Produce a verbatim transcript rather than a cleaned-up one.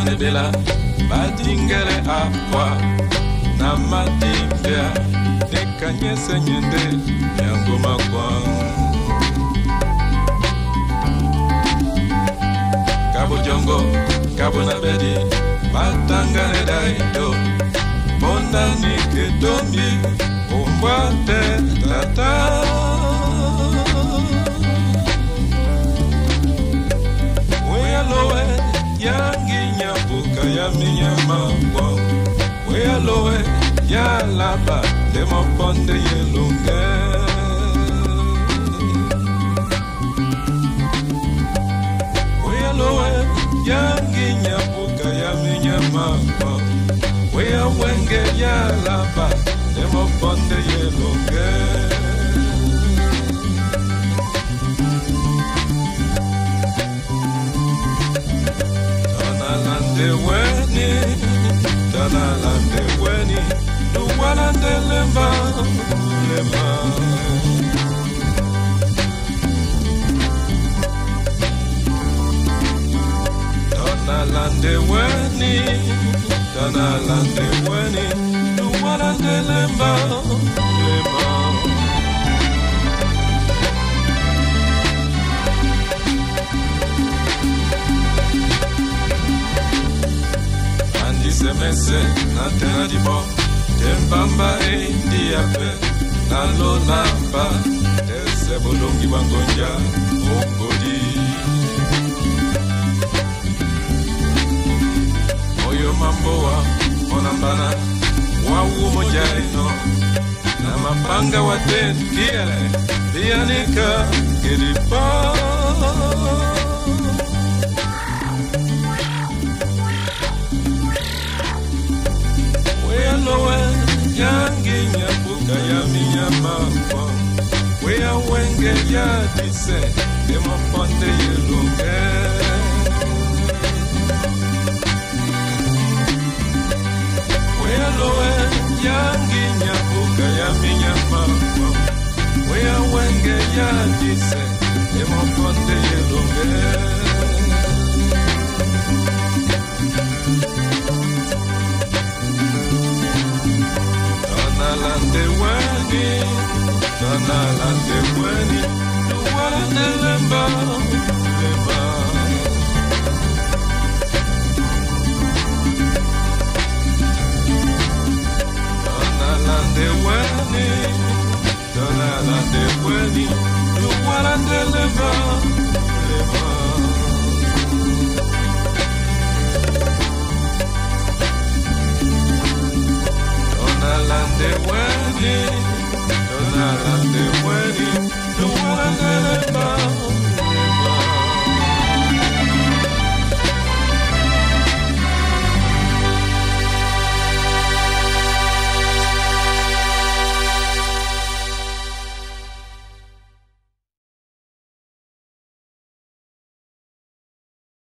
Bela, Badingere Aqua, Namadimbia, Nekanye Senyende, Yangoma Kwan. Cabo Jongo, Cabo Nabedi, Batangare Daido, Bondani Ketombi, Umwate Tata. Yangi nyabuka ya minyamangwa we aloe ya laba demo ponde yelunge we aloe yangi nyabuka ya minyamangwa we awenge ya laba demo ponde yelunge. Weni, Dana Lande Weni, Luana de Lemba, Lemba. Dana Lande Weni, Dana Lande Weni, Luana de Lemba, Lemba. Semese na tena di bo Tembamba e diape na lo namba Tese bolongi bangonja Ongodi Oyo mamboa Onambana Wawu mojaino Na mapanga waten Kiele Bianika Kiripa Yangi nyabuka ya minyamangwa we awenge ya dise demo ponde yelunge we aloe yangi nyabuka ya minyamangwa we awenge ya dise demo ponde yelunge. Lande weni, Dana Lande weni, Luana de Lemba, Lemba. Dana Lande weni, Dana Lande weni, Luana de Lemba, Lemba. Lande weni, Dona lande weni, Luana de Lemba.